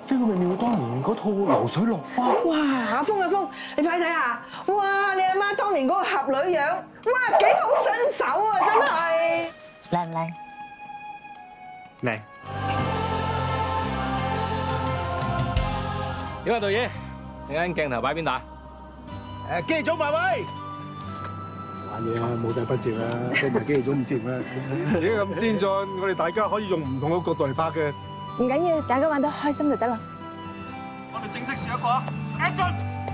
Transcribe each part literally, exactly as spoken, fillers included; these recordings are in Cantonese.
呢個咪妙當年嗰套流水落花。 哇！阿峰阿峰，你快睇下！哇！你阿媽當年嗰個俠女樣，哇，幾好身手啊！真係靚唔靚？ 靚。 點啊，導演？陣間鏡頭擺邊打？ 誒，機組埋位。 玩嘢啊，冇晒筆接啦，都唔係機組咁貼啦。 而家咁先進，我哋大家可以用唔同嘅角度嚟拍嘅。 唔緊要，大家玩得開心就得啦。 我哋正式試一個啊 ！Action！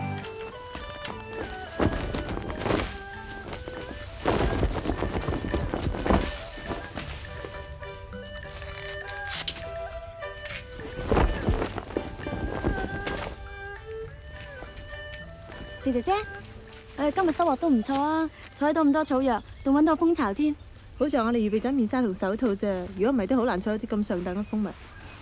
謝姐姐，誒今日收穫都唔錯啊！採到咁多草藥，仲揾到蜂巢添。 好在我哋預備咗面紗同手套啫，如果唔係都好難採到啲咁上等嘅蜂蜜。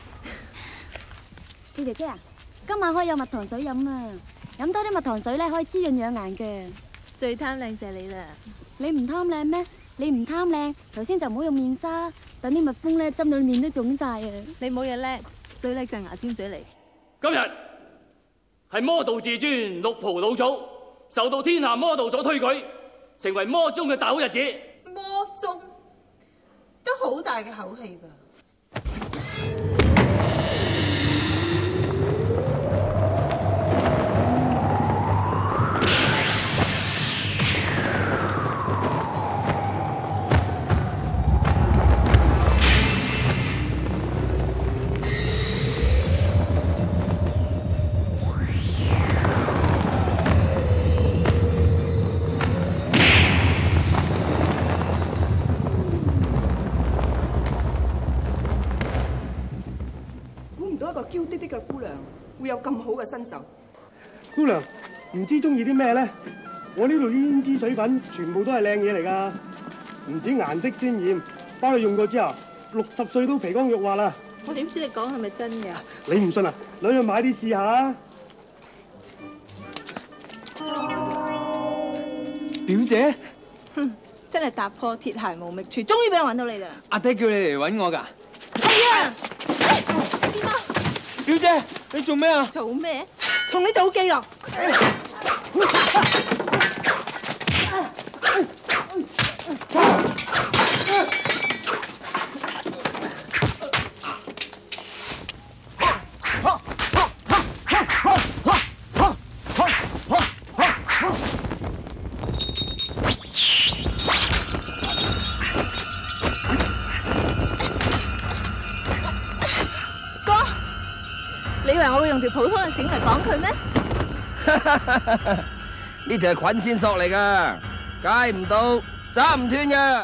謝姐姐啊，今晚可以有蜜糖水飲啊！飲多啲蜜糖水咧，可以滋潤養顏嘅。 最貪靚就係你啦！ 你唔貪靚咩？你唔貪靚，頭先就唔好用面紗，等啲蜜蜂咧針到面都腫晒啊！ 你冇嘢叻，最叻就係牙尖嘴嚟。 今日係魔道至尊六浦老祖受到天下魔道所推舉，成為魔宗嘅大好日子。 魔宗都好大嘅口氣㗎。 嬌滴滴嘅姑娘會有咁好嘅身手。 姑娘唔知中意啲咩咧？我呢度啲胭脂水粉全部都係靚嘢嚟㗎，唔止顏色鮮豔，包你用過之後，六十歲都皮光肉滑啦。 我點知你講係咪真嘅？ 你唔信啊？攞去買啲試下。 表姐， 哼，真係踏破鐵鞋無覓處，終於俾我揾到你啦！ 阿爹叫你嚟揾我㗎。 係啊！點啊？ 表姐，你做咩啊？ 做咩？同你賭機咯！你以為我會用條普通嘅繩嚟綁佢咩？ 呢條係捆線索嚟㗎，解唔到，斬唔斷嘅。